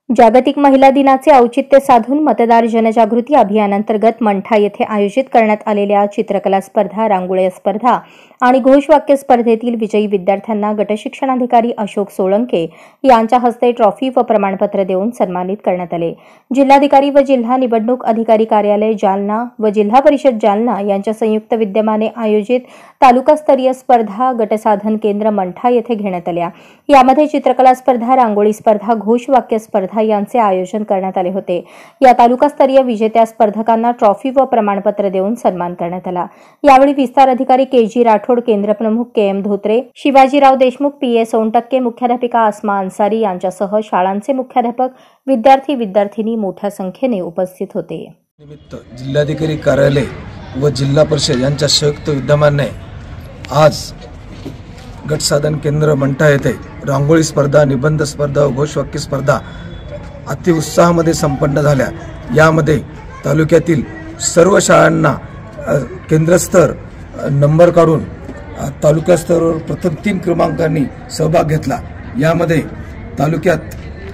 जागतिक महिला दिनाचे औचित्य साधून मतदार जनजागृती अभियानांतर्गत मंठा येथे आयोजित करण्यात आलेल्या चित्रकला स्पर्धा, रांगोळी स्पर्धा आणि घोषवाक्य स्पर्धेतील विजयी विद्यार्थ्यांना गटशिक्षणाधिकारी अशोक सोळंके यांच्या हस्ते ट्रॉफी व प्रमाणपत्र देऊन सन्मानित करण्यात आले। जिल्हाधिकारी व जिल्हा निवडणूक अधिकारी कार्यालय जालना व जिल्हा परिषद जालना यांच्या संयुक्त विद्यमाने आयोजित तालुकास्तरीय स्पर्धा गटसाधन केंद्र मंठा येथे घेण्यात आल्या। यामध्ये चित्रकला स्पर्धा, रांगोळी स्पर्धा, घोषवाक्य स्पर्धा यांचे आयोजन करण्यात आले होते। या तालुकास्तरीय विजेत्या स्पर्धकांना ट्रॉफी व प्रमाणपत्र देऊन सन्मान करण्यात आला। यावेळी विस्तार अधिकारी के.जी. राठोड, केंद्र प्रमुख के.एम. धोत्रे, शिवाजीराव देशमुख, पी.ए. सोनटक्के, मुख्याध्यापिका आसमा अन्सारी यांच्यासह शाळांचे मुख्याध्यापक, विद्यार्थी विद्यार्थिनी मोठ्या संख्येने उपस्थित होते। निमित्त जिल्हाधिकारी कार्यालय व जिल्हा परिषद यांच्या संयुक्त विद्यमाने आज गटसाधन केंद्र मंठा येथे रांगोळी स्पर्धा, निबंध स्पर्धा व घोषवाक्य स्पर्धा अति उत्साहामध्ये संपन्न झाल्या। यामध्ये तालुक्यातील सर्व शाळांना केंद्रस्तर नंबर काढून तालुका स्तरावर प्रथम 3 क्रमांकांनी सहभाग घेतला। यामध्ये तालुक्यात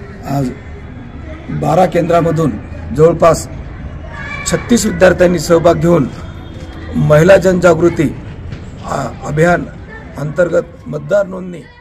12 केंद्रामधून जवळपास 36 विद्यार्थ्यांनी सहभाग घेऊन महिला जनजागृती अभियान अंतर्गत मतदार नोंदणी